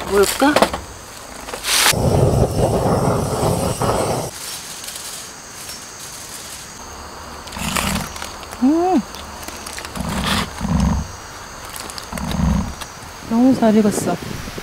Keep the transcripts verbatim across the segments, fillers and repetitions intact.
뭘까? 음, 너무 잘 익었어.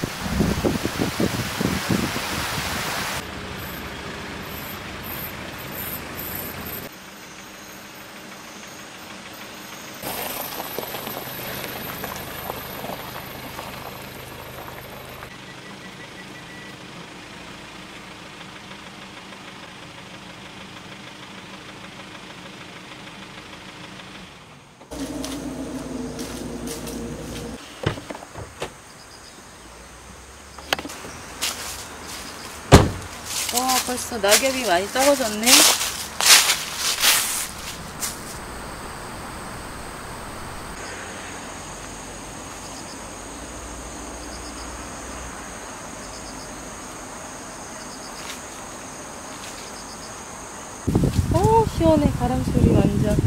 와, 벌써 낙엽이 많이 떨어졌네. 어, 시원해. 바람 소리 완전.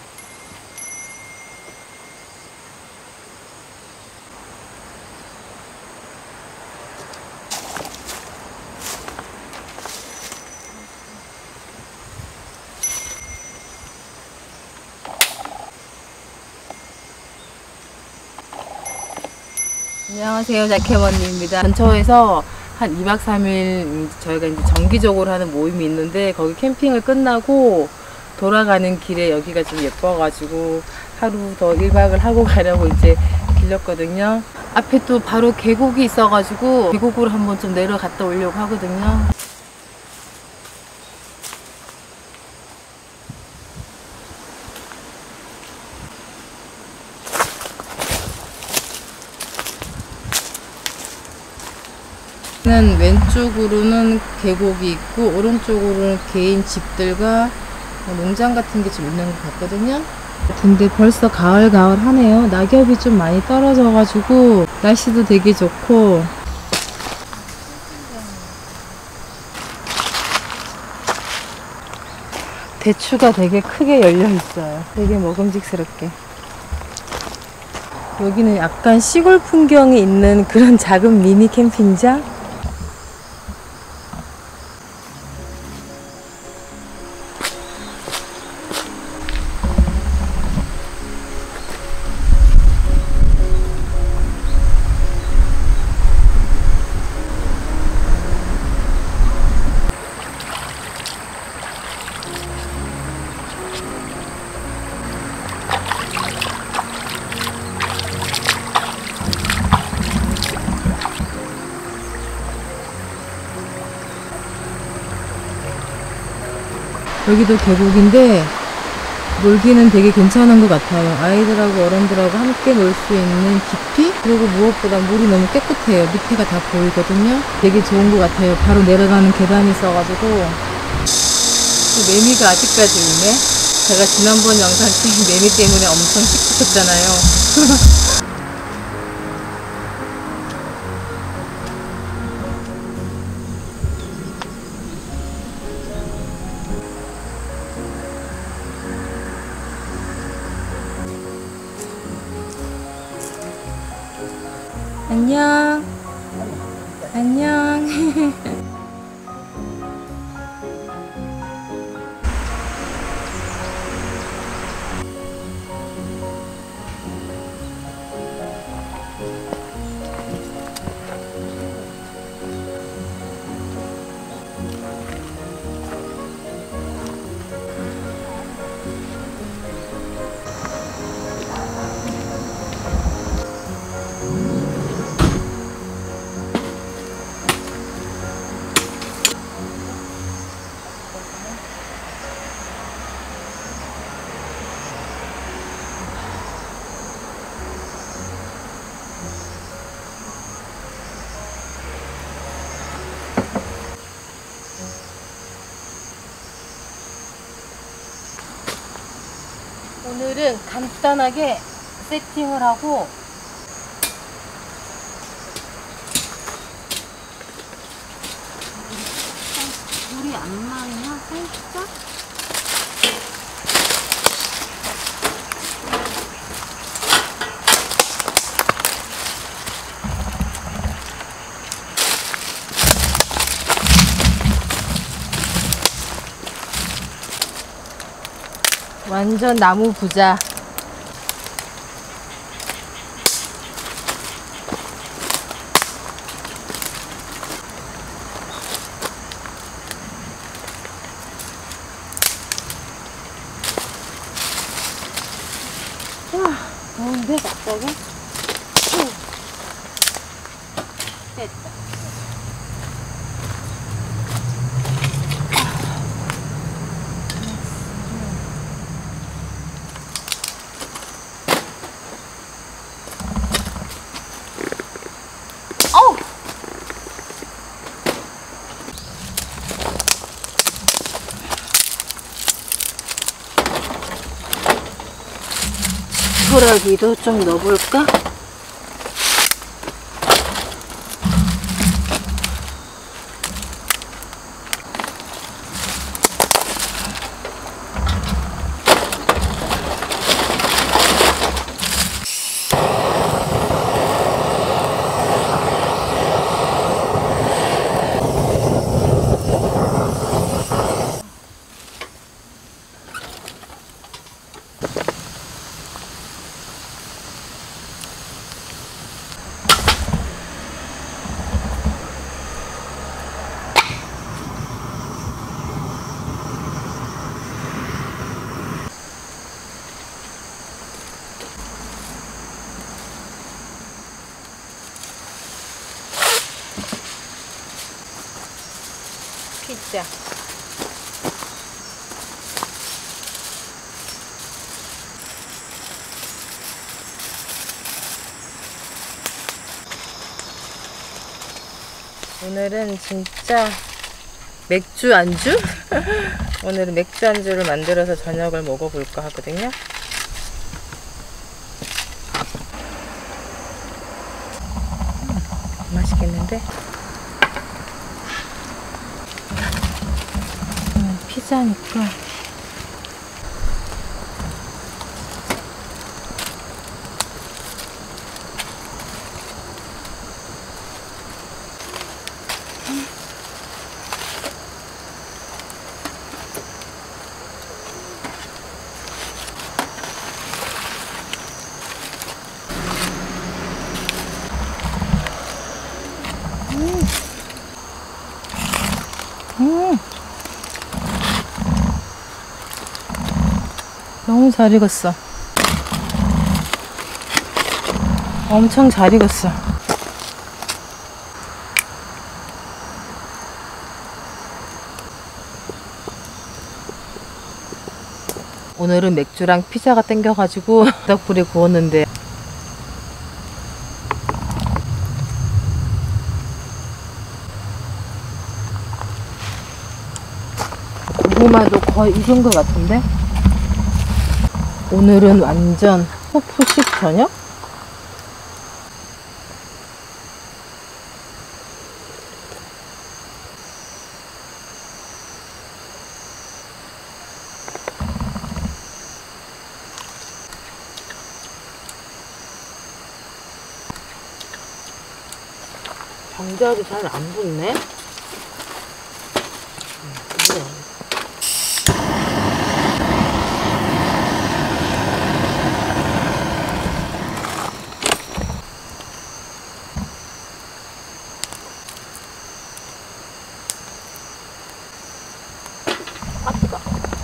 안녕하세요, 자켓언니입니다. 근처에서 한 이 박 삼 일 저희가 이제 정기적으로 하는 모임이 있는데 거기 캠핑을 끝나고 돌아가는 길에 여기가 좀 예뻐가지고 하루 더 일 박을 하고 가려고 이제 길렀거든요. 앞에 또 바로 계곡이 있어가지고 계곡으로 한번 좀 내려갔다 오려고 하거든요. 왼쪽으로는 계곡이 있고 오른쪽으로는 개인 집들과 농장 같은 게 좀 있는 것 같거든요. 근데 벌써 가을 가을 하네요. 낙엽이 좀 많이 떨어져 가지고 날씨도 되게 좋고. 대추가 되게 크게 열려 있어요. 되게 먹음직스럽게. 여기는 약간 시골 풍경이 있는 그런 작은 미니 캠핑장? 여기도 계곡인데 놀기는 되게 괜찮은 것 같아요. 아이들하고 어른들하고 함께 놀 수 있는 깊이? 그리고 무엇보다 물이 너무 깨끗해요. 밑에가 다 보이거든요. 되게 좋은 것 같아요. 바로 내려가는 계단이 있어가지고. 매미가 아직까지 있네. 제가 지난번 영상 때 매미 때문에 엄청 씩씩했잖아요. 안녕. 안녕. 오늘은 간단하게 세팅을 하고 물이 안 나냐 살짝? 완전 나무 부자. 와, 더운데 갑자기? 됐다. 어우! 소라기도 좀 넣어볼까? 피자. 오늘은 진짜 맥주 안주? 오늘은 맥주 안주를 만들어서 저녁을 먹어볼까 하거든요. 음, 맛있겠는데? 음, 피자니까. 음. 음. 너무 잘 익었어. 엄청 잘 익었어. 오늘은 맥주랑 피자가 땡겨가지고 덕불에 구웠는데 고구마도 거의 익은 것 같은데? 오늘은 완전 호프식 저녁? 정자도 잘 안 붙네? 아, 뜨거.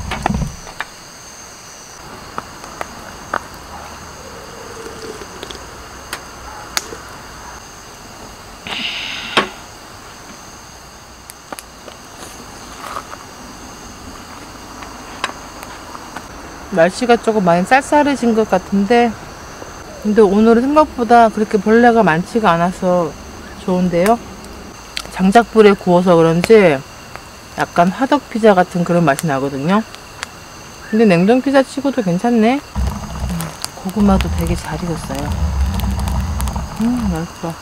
날씨가 조금 많이 쌀쌀해진 것 같은데, 근데 오늘은 생각보다 그렇게 벌레가 많지가 않아서 좋은데요. 장작불에 구워서 그런지 약간 화덕 피자 같은 그런 맛이 나거든요. 근데 냉동 피자 치고도 괜찮네. 음, 고구마도 되게 잘 익었어요. 음, 맛있어.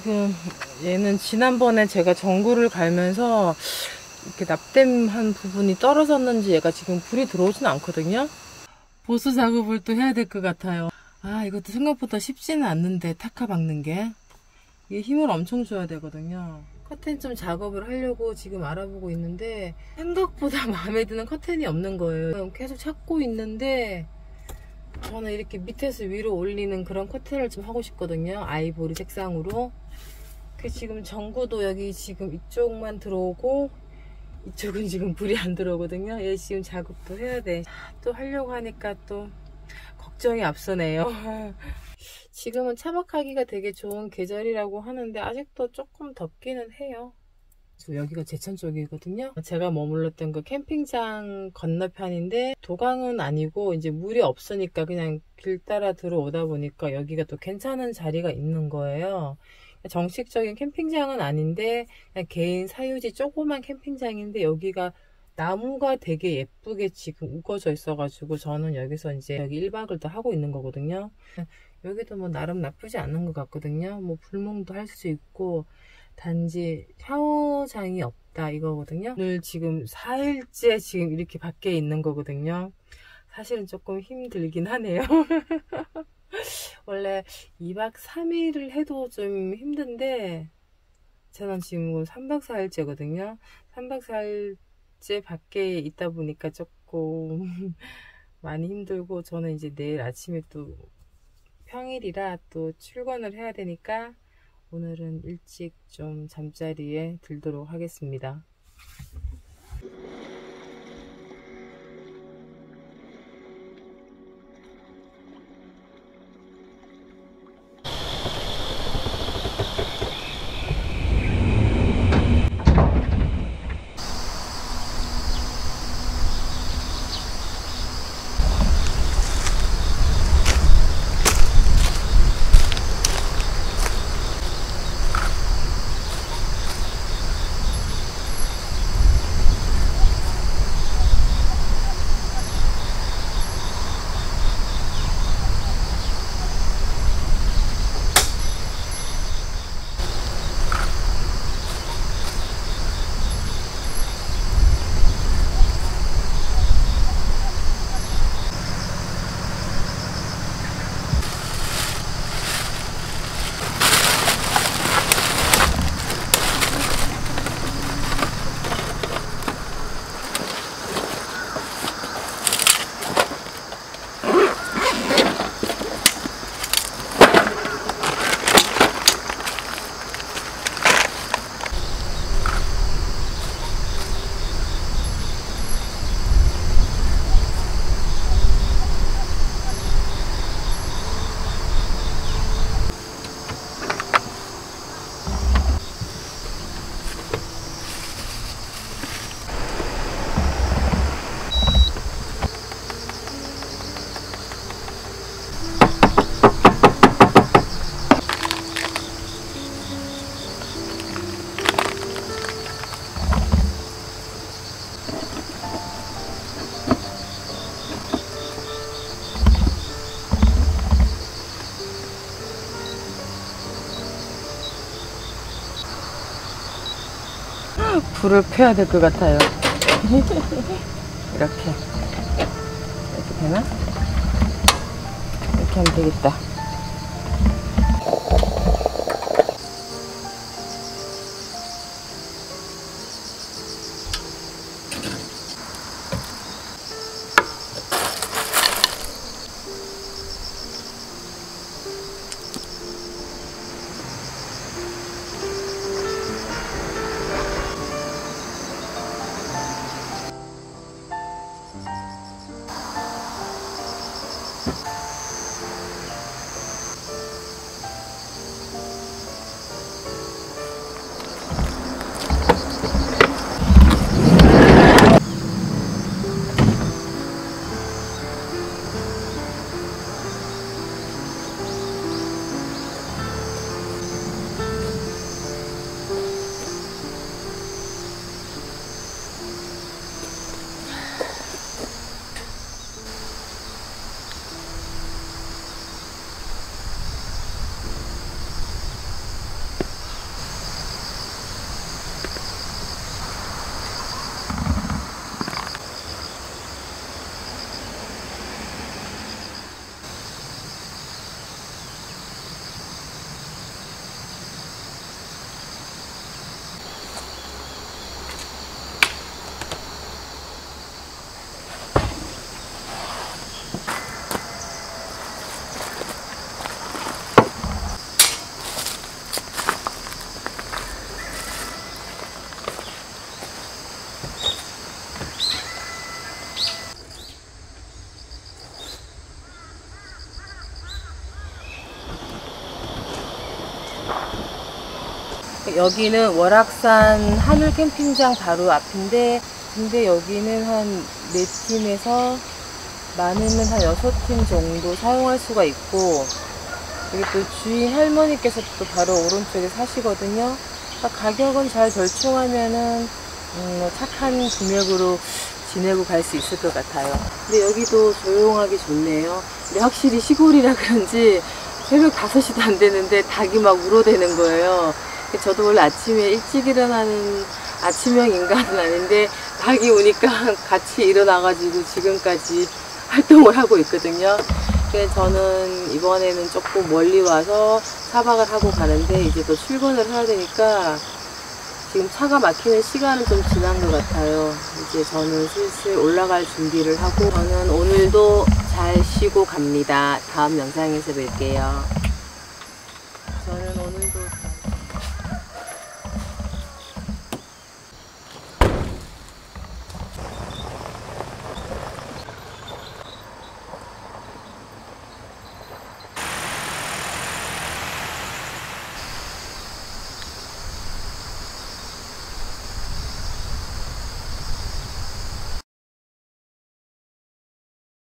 지금 얘는 지난번에 제가 전구를 갈면서 이렇게 납땜한 부분이 떨어졌는지 얘가 지금 불이 들어오진 않거든요. 보수 작업을 또 해야 될 것 같아요. 아, 이것도 생각보다 쉽지는 않는데, 타카 박는 게. 이게 힘을 엄청 줘야 되거든요. 커튼 좀 작업을 하려고 지금 알아보고 있는데 생각보다 마음에 드는 커튼이 없는 거예요. 계속 찾고 있는데 저는 이렇게 밑에서 위로 올리는 그런 커튼을 좀 하고 싶거든요. 아이보리 색상으로. 그 지금 전구도 여기 지금 이쪽만 들어오고 이쪽은 지금 불이 안 들어오거든요. 얘 지금 작업도 해야 돼. 또 하려고 하니까 또 걱정이 앞서네요. 지금은 차박하기가 되게 좋은 계절이라고 하는데 아직도 조금 덥기는 해요. 여기가 제천 쪽이거든요. 제가 머물렀던 그 캠핑장 건너편인데 도강은 아니고 이제 물이 없으니까 그냥 길 따라 들어오다 보니까 여기가 또 괜찮은 자리가 있는 거예요. 정식적인 캠핑장은 아닌데 그냥 개인 사유지 조그만 캠핑장인데 여기가 나무가 되게 예쁘게 지금 우거져 있어가지고 저는 여기서 이제 여기 일 박을 더 하고 있는 거거든요. 여기도 뭐 나름 나쁘지 않은 것 같거든요. 뭐 불멍도 할 수 있고 단지 샤워장이 없다 이거거든요. 오늘 지금 사 일째 지금 이렇게 밖에 있는 거거든요. 사실은 조금 힘들긴 하네요. 원래 이 박 삼 일을 해도 좀 힘든데 저는 지금 삼 박 사 일째거든요. 삼 박 사 일째 밖에 있다 보니까 조금 많이 힘들고 저는 이제 내일 아침에 또 평일이라 또 출근을 해야 되니까 오늘은 일찍 좀 잠자리에 들도록 하겠습니다. 불을 펴야 될 것 같아요. 이렇게 이렇게 되나? 이렇게 하면 되겠다. 여기는 월악산 하늘 캠핑장 바로 앞인데, 근데 여기는 한 네 팀에서 많으면 한 여섯 팀 정도 사용할 수가 있고, 여기 또 주인 할머니께서 또 바로 오른쪽에 사시거든요. 그러니까 가격은 잘 절충하면은 음, 착한 금액으로 지내고 갈 수 있을 것 같아요. 근데 여기도 조용하게 좋네요. 근데 확실히 시골이라 그런지 새벽 다섯 시도 안 되는데 닭이 막 울어대는 거예요. 저도 원래 아침에 일찍 일어나는 아침형 인간은 아닌데 닭이 우니까 같이 일어나가지고 지금까지 활동을 하고 있거든요. 그래서 저는 이번에는 조금 멀리 와서 차박을 하고 가는데 이제 또 출근을 해야 되니까 지금 차가 막히는 시간은 좀 지난 것 같아요. 이제 저는 슬슬 올라갈 준비를 하고, 저는 오늘도 잘 쉬고 갑니다. 다음 영상에서 뵐게요.